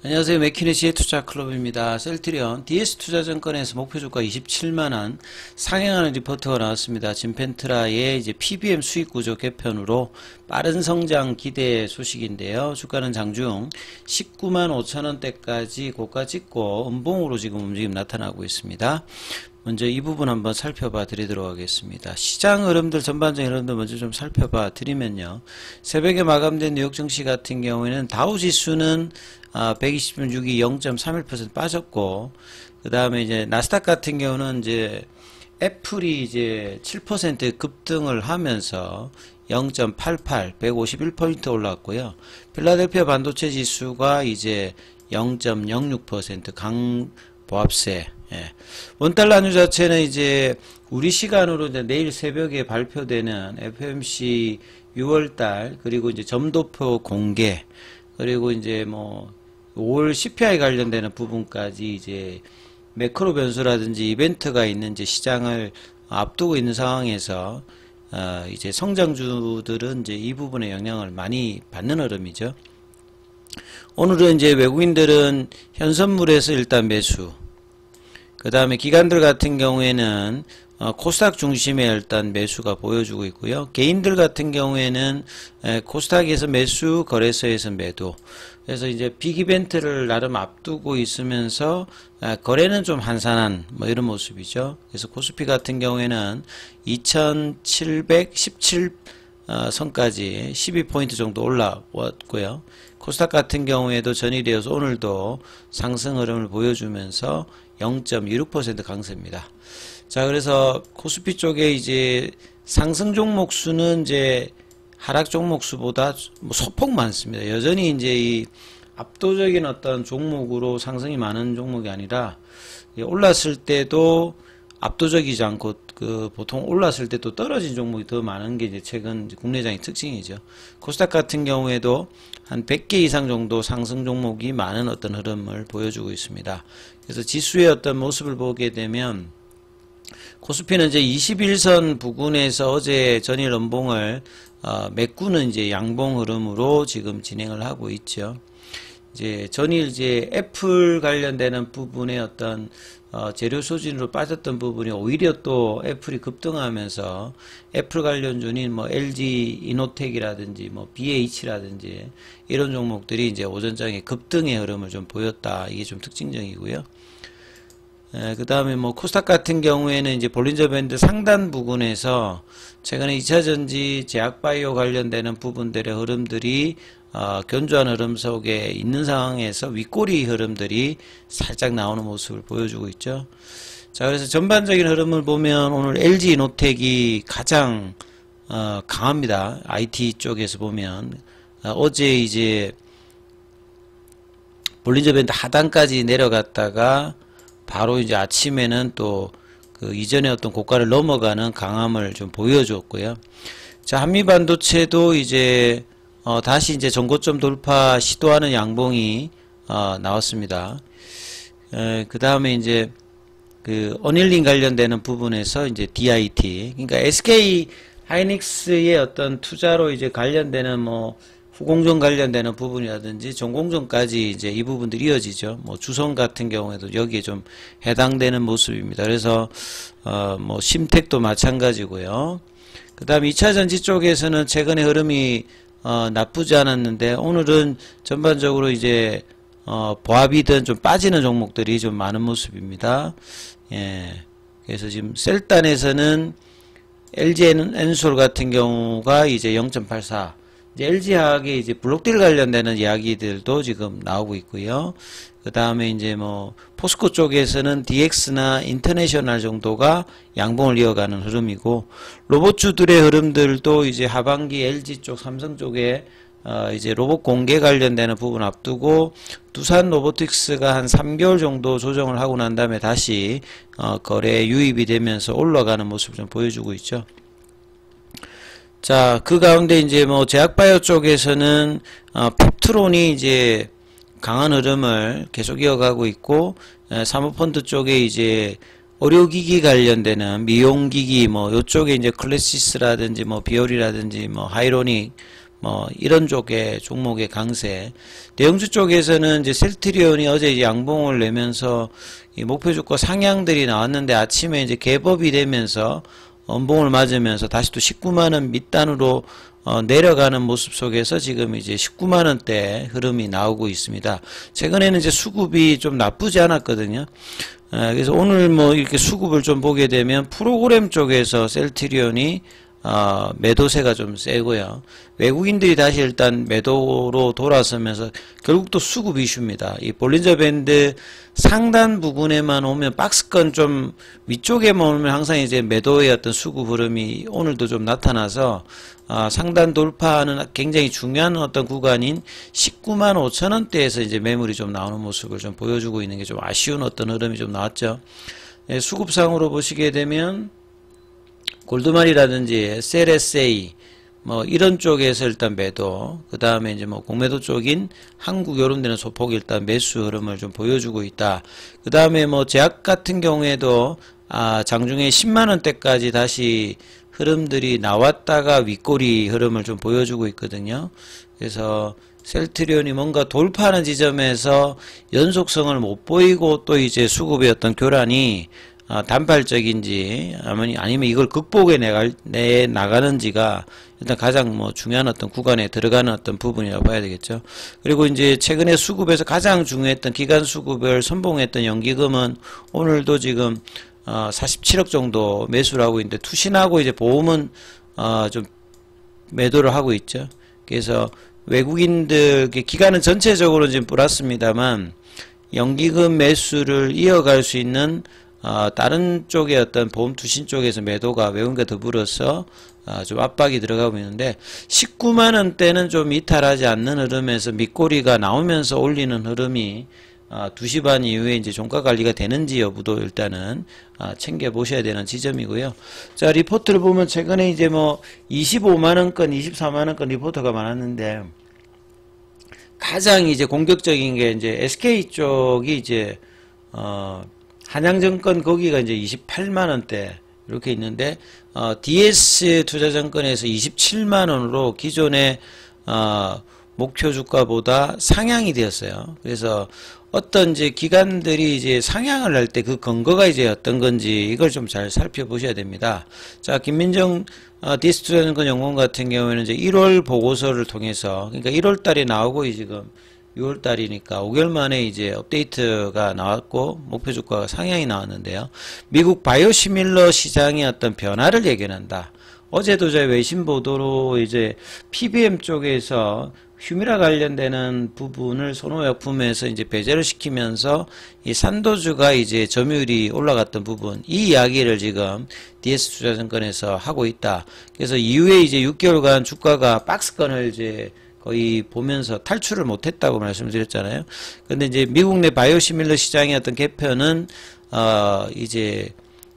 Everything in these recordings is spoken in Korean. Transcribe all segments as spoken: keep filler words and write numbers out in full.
안녕하세요. 맥키네시의 투자클럽입니다. 셀트리온 디에스투자증권에서 목표주가 이십칠만원 상향하는 리포트가 나왔습니다. 진펜트라의 이제 피비엠 수익구조 개편으로 빠른 성장 기대 소식인데요. 주가는 장중 십구만 오천원대까지 고가 찍고 음봉으로 지금 움직임 나타나고 있습니다. 먼저 이 부분 한번 살펴봐 드리도록 하겠습니다. 시장 흐름들, 전반적인 흐름들 먼저 좀 살펴봐 드리면요. 새벽에 마감된 뉴욕 증시 같은 경우에는 다우 지수는 아, 백이십육이 영 점 삼일 퍼센트 빠졌고, 그 다음에 이제 나스닥 같은 경우는 이제 애플이 이제 칠 퍼센트 급등을 하면서 영 점 팔팔, 백오십일 포인트 올랐고요. 필라델피아 반도체 지수가 이제 영 점 영육 퍼센트 강보합세. 예. 원달러 환율 자체는 이제 우리 시간으로 이제 내일 새벽에 발표되는 에프오엠씨 유월달, 그리고 이제 점도표 공개, 그리고 이제 뭐 오월 씨피아이 관련되는 부분까지 이제 매크로 변수라든지 이벤트가 있는 이제 시장을 앞두고 있는 상황에서 어 이제 성장주들은 이제 이 부분에 영향을 많이 받는 흐름이죠. 오늘은 이제 외국인들은 현선물에서 일단 매수, 그 다음에 기관들 같은 경우에는 어, 코스닥 중심의 일단 매수가 보여주고 있고요. 개인들 같은 경우에는 에, 코스닥에서 매수, 거래소에서 매도. 그래서 이제 빅 이벤트를 나름 앞두고 있으면서 에, 거래는 좀 한산한 뭐 이런 모습이죠. 그래서 코스피 같은 경우에는 이천칠백십칠 어, 선까지 십이 포인트 정도 올라왔고요. 코스닥 같은 경우에도 전일이어서 오늘도 상승 흐름을 보여주면서 영 점 이육 퍼센트 강세입니다. 자, 그래서 코스피 쪽에 이제 상승 종목 수는 이제 하락 종목 수보다 뭐 소폭 많습니다. 여전히 이제 이 압도적인 어떤 종목으로 상승이 많은 종목이 아니라 올랐을 때도 압도적이지 않고 그 보통 올랐을 때 또 떨어진 종목이 더 많은 게 이제 최근 국내장의 특징이죠. 코스닥 같은 경우에도 한 백 개 이상 정도 상승 종목이 많은 어떤 흐름을 보여주고 있습니다. 그래서 지수의 어떤 모습을 보게 되면 코스피는 이제 이십일 선 부근에서 어제 전일 음봉을 어, 메꾸는 이제 양봉 흐름으로 지금 진행을 하고 있죠. 이제 전일 이제 애플 관련되는 부분의 어떤 어, 재료 소진으로 빠졌던 부분이 오히려 또 애플이 급등하면서 애플 관련주인 뭐 엘지 이노텍이라든지 뭐 비에이치라든지 이런 종목들이 이제 오전장에 급등의 흐름을 좀 보였다. 이게 좀 특징적이고요. 그 다음에 뭐 코스닥 같은 경우에는 이제 볼린저 밴드 상단 부근에서 최근에 이차전지, 제약바이오 관련되는 부분들의 흐름들이 어, 견조한 흐름 속에 있는 상황에서 윗꼬리 흐름들이 살짝 나오는 모습을 보여주고 있죠. 자, 그래서 전반적인 흐름을 보면 오늘 엘지 이노텍이 가장 어, 강합니다. 아이티 쪽에서 보면 어, 어제 이제 볼린저 밴드 하단까지 내려갔다가 바로 이제 아침에는 또 그 이전의 어떤 고가를 넘어가는 강함을 좀 보여줬고요. 자, 한미반도체도 이제 어, 다시 이제 전고점 돌파 시도하는 양봉이 어, 나왔습니다. 그 다음에 이제 그 어닐링 관련되는 부분에서 이제 디아이티, 그러니까 에스케이 하이닉스의 어떤 투자로 이제 관련되는 뭐 후공정 관련되는 부분이라든지 전공정까지 이제 이 부분들이 이어지죠. 뭐 주성 같은 경우에도 여기에 좀 해당되는 모습입니다. 그래서 어 뭐 심텍도 마찬가지고요. 그 다음 이차전지 쪽에서는 최근에 흐름이 어 나쁘지 않았는데 오늘은 전반적으로 이제 어 보합이든 좀 빠지는 종목들이 좀 많은 모습입니다. 예. 그래서 지금 셀단에서는 엘지엔솔 같은 경우가 이제 영 점 팔사, 이제 엘지화학의 이제 블록딜 관련되는 이야기들도 지금 나오고 있고요. 그 다음에 이제 뭐 포스코 쪽에서는 디엑스나 인터내셔널 정도가 양봉을 이어가는 흐름이고, 로봇주들의 흐름들도 이제 하반기 엘지 쪽, 삼성 쪽에 어 이제 로봇 공개 관련되는 부분 앞두고 두산 로보틱스가 한 삼 개월 정도 조정을 하고 난 다음에 다시 어 거래에 유입이 되면서 올라가는 모습을 좀 보여주고 있죠. 자, 그 가운데 이제 뭐 제약바이오 쪽에서는 어, 펩트론이 이제 강한 흐름을 계속 이어가고 있고, 에, 사모펀드 쪽에 이제 의료기기 관련되는 미용기기 뭐 요쪽에 이제 클래시스라든지 뭐 비올이라든지 뭐 하이로닉 뭐 이런 쪽의 종목의 강세. 대형주 쪽에서는 이제 셀트리온이 어제 이제 양봉을 내면서 이 목표 주가 상향들이 나왔는데 아침에 이제 개법이 되면서 엄봉을 맞으면서 다시 또 십구만 원 밑단으로 어, 내려가는 모습 속에서 지금 이제 십구만 원대 흐름이 나오고 있습니다. 최근에는 이제 수급이 좀 나쁘지 않았거든요. 아, 그래서 오늘 뭐 이렇게 수급을 좀 보게 되면 프로그램 쪽에서 셀트리온이 어, 매도세가 좀 세고요. 외국인들이 다시 일단 매도로 돌아서면서 결국 또 수급 이슈입니다. 이 볼린저 밴드 상단 부분에만 오면 박스권 좀 위쪽에만 오면 항상 이제 매도의 어떤 수급 흐름이 오늘도 좀 나타나서 어, 상단 돌파하는 굉장히 중요한 어떤 구간인 십구만 오천 원대에서 이제 매물이 좀 나오는 모습을 좀 보여주고 있는 게 좀 아쉬운 어떤 흐름이 좀 나왔죠. 예, 수급상으로 보시게 되면 골드만이라든지 셀에스에이 뭐 이런 쪽에서 일단 매도, 그 다음에 이제 뭐 공매도 쪽인 한국 요런 데는 소폭 일단 매수 흐름을 좀 보여주고 있다. 그 다음에 뭐 제약 같은 경우에도 아 장중에 십만 원대까지 다시 흐름들이 나왔다가 윗꼬리 흐름을 좀 보여주고 있거든요. 그래서 셀트리온이 뭔가 돌파하는 지점에서 연속성을 못 보이고 또 이제 수급의 어떤 교란이 어, 단발적인지 아니면 이걸 극복해 내갈, 내 나가는지가 일단 가장 뭐 중요한 어떤 구간에 들어가는 어떤 부분이라고 봐야 되겠죠. 그리고 이제 최근에 수급에서 가장 중요했던 기간 수급을 선봉했던 연기금은 오늘도 지금 어, 사십칠억 정도 매수를 하고 있는데 투신하고 이제 보험은 어, 좀 매도를 하고 있죠. 그래서 외국인들 기간은 전체적으로 지금 플러스입니다만 연기금 매수를 이어갈 수 있는 어, 다른 쪽의 어떤 보험 투신 쪽에서 매도가 외국인과 더불어서 어, 좀 압박이 들어가고 있는데 십구만 원대는 좀 이탈하지 않는 흐름에서 밑꼬리가 나오면서 올리는 흐름이 어, 두 시 반 이후에 이제 종가 관리가 되는지 여부도 일단은 어, 챙겨 보셔야 되는 지점이고요. 자, 리포트를 보면 최근에 이제 뭐 이십오만 원권, 이십사만 원권 리포트가 많았는데 가장 이제 공격적인 게 이제 에스케이 쪽이 이제 어 한양증권 거기가 이제 이십팔만 원대 이렇게 있는데 어, 디에스 투자증권에서 이십칠만 원으로 기존의 어, 목표 주가보다 상향이 되었어요. 그래서 어떤 이제 기관들이 이제 상향을 할 때 그 근거가 이제 어떤 건지 이걸 좀 잘 살펴보셔야 됩니다. 자, 김민정 어, 디에스 투자증권 연구원 같은 경우에는 이제 일월 보고서를 통해서 그러니까 일월 달에 나오고 지금 유월 달이니까 오 개월 만에 이제 업데이트가 나왔고 목표 주가가 상향이 나왔는데요. 미국 바이오시밀러 시장의 어떤 변화를 예견한다. 어제도 저희 외신 보도로 이제 피비엠 쪽에서 휴미라 관련되는 부분을 선호약품에서 이제 배제를 시키면서 이 산도주가 이제 점유율이 올라갔던 부분, 이 이야기를 지금 디에스 투자증권에서 하고 있다. 그래서 이후에 이제 육 개월간 주가가 박스권을 이제 거의 보면서 탈출을 못했다고 말씀드렸잖아요. 근데 이제 미국 내 바이오시밀러 시장의 어떤 개편은 어 이제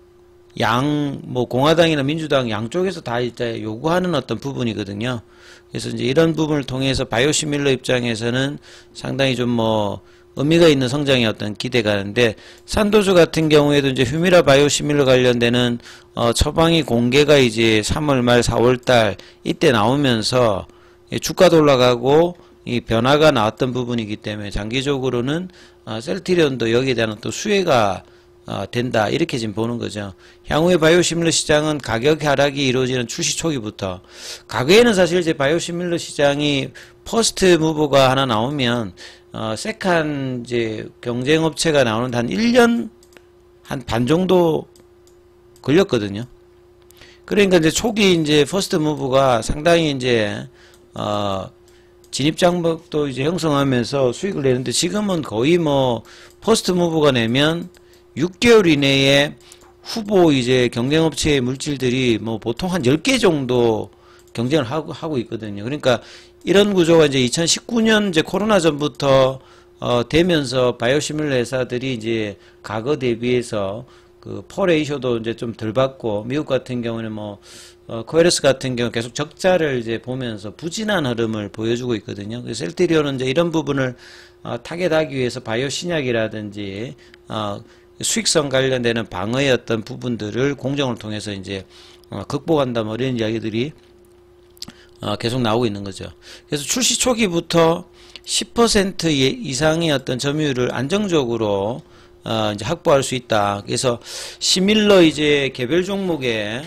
양 뭐 공화당이나 민주당 양쪽에서 다 이제 요구하는 어떤 부분이거든요. 그래서 이제 이런 부분을 통해서 바이오시밀러 입장에서는 상당히 좀 뭐 의미가 있는 성장의 어떤 기대가 하는데 산도주 같은 경우에도 이제 휴미라 바이오시밀러 관련되는 어 처방이 공개가 이제 삼월 말 사월 달 이때 나오면서 주가도 올라가고 이 변화가 나왔던 부분이기 때문에 장기적으로는 어, 셀트리온도 여기에 대한 또 수혜가 어, 된다 이렇게 지금 보는 거죠. 향후에 바이오시밀러 시장은 가격 하락이 이루어지는 출시 초기부터 과거에는 사실 이제 바이오시밀러 시장이 퍼스트 무버가 하나 나오면 어, 세컨 이제 경쟁 업체가 나오는데 한 일 년 한 반 정도 걸렸거든요. 그러니까 이제 초기 이제 퍼스트 무버가 상당히 이제 어, 진입장벽도 이제 형성하면서 수익을 내는데 지금은 거의 뭐 퍼스트 무브가 내면 육 개월 이내에 후보 이제 경쟁업체의 물질들이 뭐 보통 한 열 개 정도 경쟁을 하고, 하고 있거든요. 그러니까 이런 구조가 이제 이천십구 년 이제 코로나 전부터 어, 되면서 바이오시밀러 회사들이 이제 과거 대비해서 그 퍼레이쇼도 이제 좀 덜 받고 미국 같은 경우는 뭐 어, 코에르스 같은 경우 계속 적자를 이제 보면서 부진한 흐름을 보여주고 있거든요. 그래서 셀트리온은 이제 이런 부분을 어, 타겟하기 위해서 바이오 신약이라든지 어, 수익성 관련되는 방어의 어떤 부분들을 공정을 통해서 이제 어, 극복한다 뭐 이런 이야기들이 어, 계속 나오고 있는 거죠. 그래서 출시 초기부터 십 퍼센트 이상의 어떤 점유율을 안정적으로 어, 이제 확보할 수 있다. 그래서 시밀러 이제 개별 종목에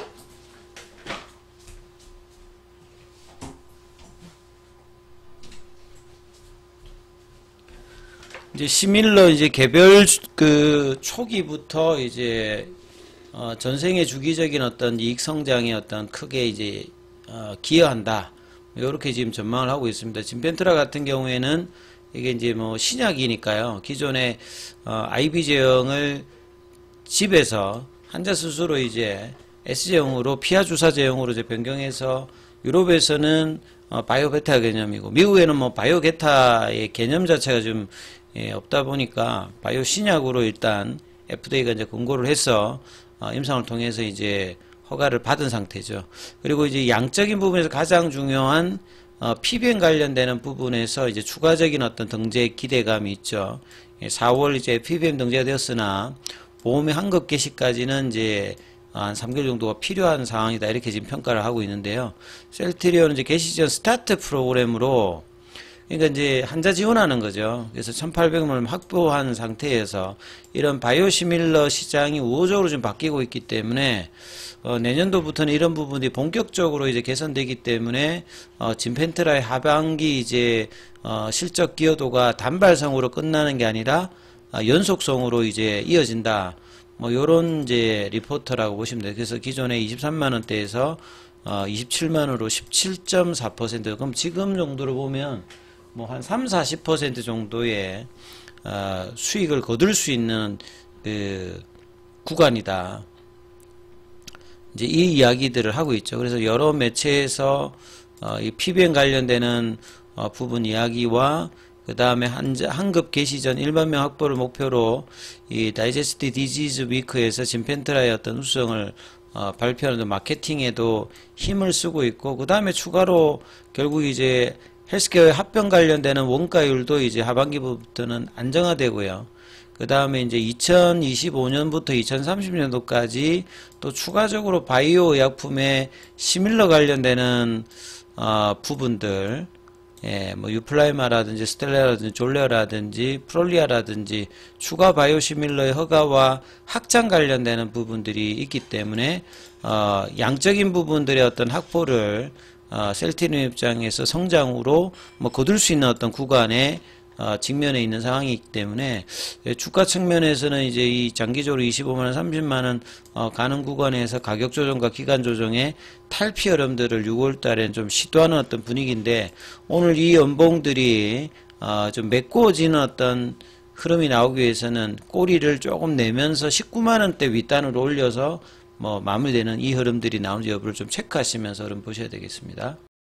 이제 시밀러 이제 개별 그 초기부터 이제 어, 전생의 주기적인 어떤 이익 성장에 어떤 크게 이제 어, 기여한다. 이렇게 지금 전망을 하고 있습니다. 진펜트라 같은 경우에는 이게 이제 뭐 신약이니까요. 기존의 어, 아이비 제형을 집에서 환자 스스로 이제 에스 제형으로 피하 주사 제형으로 이제 변경해서 유럽에서는 어, 바이오 베타 개념이고 미국에는 뭐 바이오 게타의 개념 자체가 좀 예, 없다 보니까 바이오 신약으로 일단 에프디에이가 이제 권고를 해서 어, 임상을 통해서 이제 허가를 받은 상태죠. 그리고 이제 양적인 부분에서 가장 중요한 어, 피비엠 관련되는 부분에서 이제 추가적인 어떤 등재 기대감이 있죠. 예, 사월 이제 피비엠 등재가 되었으나 보험의 환급 개시까지는 이제 한 삼 개월 정도가 필요한 상황이다. 이렇게 지금 평가를 하고 있는데요. 셀트리온은 이제 개시 전 스타트 프로그램으로 그러니까 이제 환자 지원하는 거죠. 그래서 천팔백만 원 확보한 상태에서 이런 바이오시밀러 시장이 우호적으로 좀 바뀌고 있기 때문에 어, 내년도부터는 이런 부분이 본격적으로 이제 개선되기 때문에 어, 진펜트라의 하반기 이제 어, 실적 기여도가 단발성으로 끝나는 게 아니라 어, 연속성으로 이제 이어진다. 뭐 요런 이제 리포터라고 보시면 돼요. 그래서 기존에 이십삼만 원대에서 어, 이십칠만 원으로 십칠 점 사 퍼센트. 그럼 지금 정도로 보면 뭐 한 삼, 사십 퍼센트 정도의 어, 수익을 거둘 수 있는 그 구간이다. 이제 이 이야기들을 하고 있죠. 그래서 여러 매체에서 어, 이 피비엠 관련되는 어, 부분 이야기와 그 다음에 한급 개시 전 일만 명 확보를 목표로 이 다이제스트 디지즈 위크에서 진펜트라의 어떤 우수성을 어, 발표하는 마케팅에도 힘을 쓰고 있고, 그 다음에 추가로 결국 이제 헬스케어의 합병 관련되는 원가율도 이제 하반기부터는 안정화되고요. 그 다음에 이제 이천이십오 년부터 이천삼십 년도까지 또 추가적으로 바이오 의약품의 시밀러 관련되는 어, 부분들, 예, 뭐 유플라이마라든지 스텔라라든지 졸레어라든지 프롤리아라든지 추가 바이오 시밀러의 허가와 확장 관련되는 부분들이 있기 때문에 어, 양적인 부분들의 어떤 확보를 어, 셀트리온 입장에서 성장으로 뭐 거둘 수 있는 어떤 구간에 어, 직면에 있는 상황이기 때문에 주가 측면에서는 이제 이 장기적으로 이십오만 원, 삼십만 원 어, 가는 구간에서 가격 조정과 기간 조정의 탈피 흐름들을 유월 달엔 좀 시도하는 어떤 분위기인데, 오늘 이 연봉들이 어, 좀 메꿔지는 어떤 흐름이 나오기 위해서는 꼬리를 조금 내면서 십구만 원대 윗단으로 올려서 뭐 마무리되는 이 흐름들이 나오는지 여부를 좀 체크하시면서 흐름 보셔야 되겠습니다.